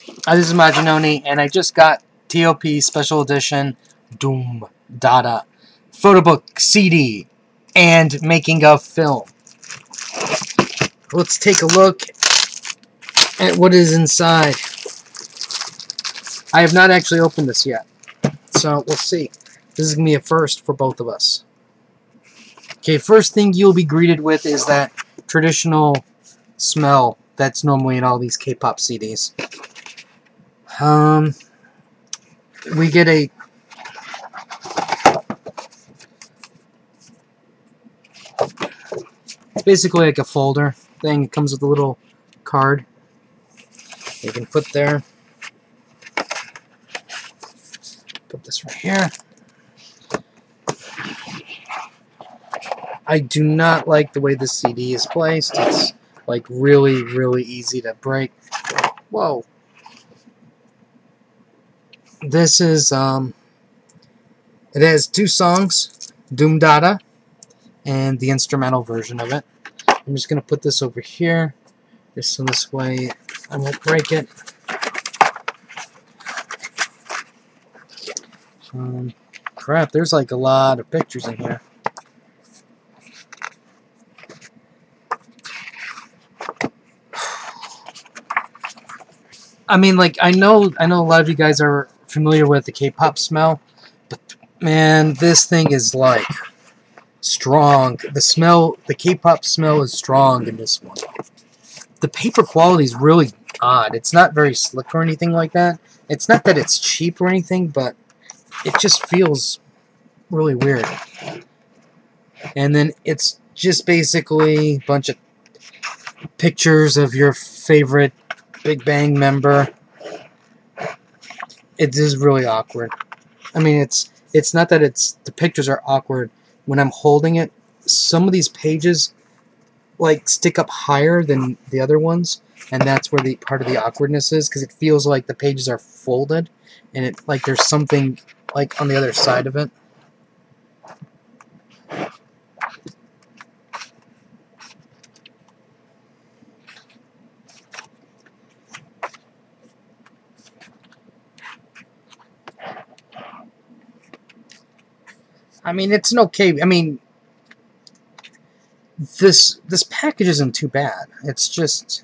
This is Maginoni, and I just got TOP Special Edition Doom Dada Photobook CD and making of film. Let's take a look at what is inside. I have not actually opened this yet, so we'll see. This is going to be a first for both of us. Okay, first thing you'll be greeted with is that traditional smell that's normally in all these K-pop CDs. We get a basically like a folder thing. It comes with a little card you can put there. Put this right here. I do not like the way this CD is placed. It's like really, really easy to break. Whoa. This is, it has 2 songs, Doom Dada, and the instrumental version of it. I'm just going to put this over here, just so this way I won't break it. Crap, there's like a lot of pictures in here. I mean, like, I know a lot of you guys are familiar with the K-pop smell, but man, this thing is like strong. The K-pop smell is strong in this one. The paper quality is really odd. It's not very slick or anything like that. It's not that it's cheap or anything, but it just feels really weird. And then it's just basically a bunch of pictures of your favorite Big Bang member. It is really awkward. I mean, it's not that the pictures are awkward. When I'm holding it, some of these pages like stick up higher than the other ones, and that's where the part of the awkwardness is, because it feels like the pages are folded, and it like there's something like on the other side of it. I mean, it's an okay. I mean, this package isn't too bad. It's just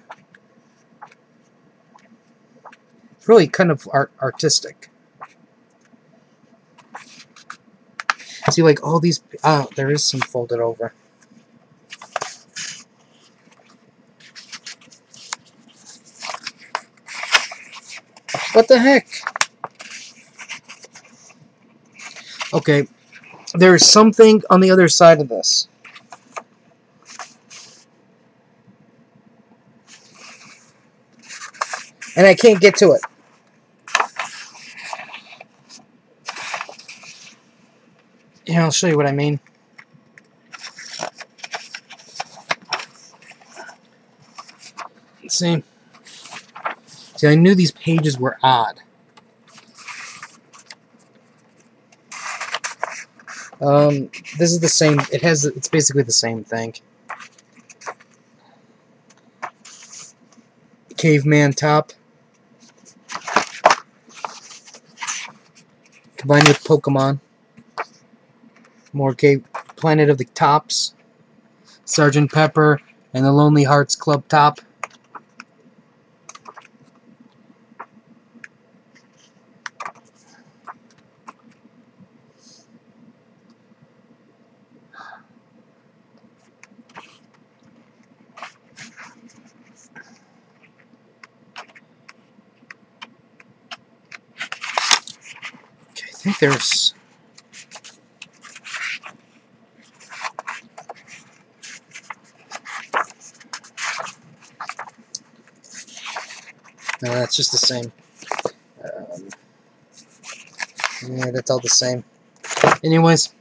really kind of artistic. See, like all these. Oh, there is some folded over. What the heck? Okay. There's something on the other side of this. And I can't get to it. Yeah, I'll show you what I mean. Let's see. See, I knew these pages were odd. This is the same. It's basically the same thing. Caveman top. Combined with Pokemon. More Planet of the Tops. Sgt. Pepper and the Lonely Hearts Club top. I think there's... No, that's just the same. Yeah, that's all the same. Anyways,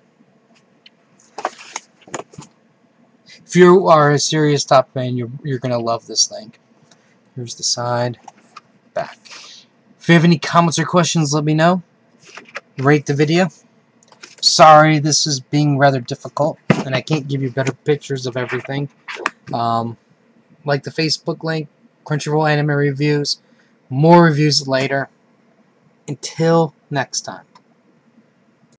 if you are a serious top fan, you're gonna love this thing. Here's the side, back. If you have any comments or questions, let me know. Rate the video. Sorry, this is being rather difficult, and I can't give you better pictures of everything. Like the Facebook link, Crunchyroll Anime Reviews, More reviews later. Until next time.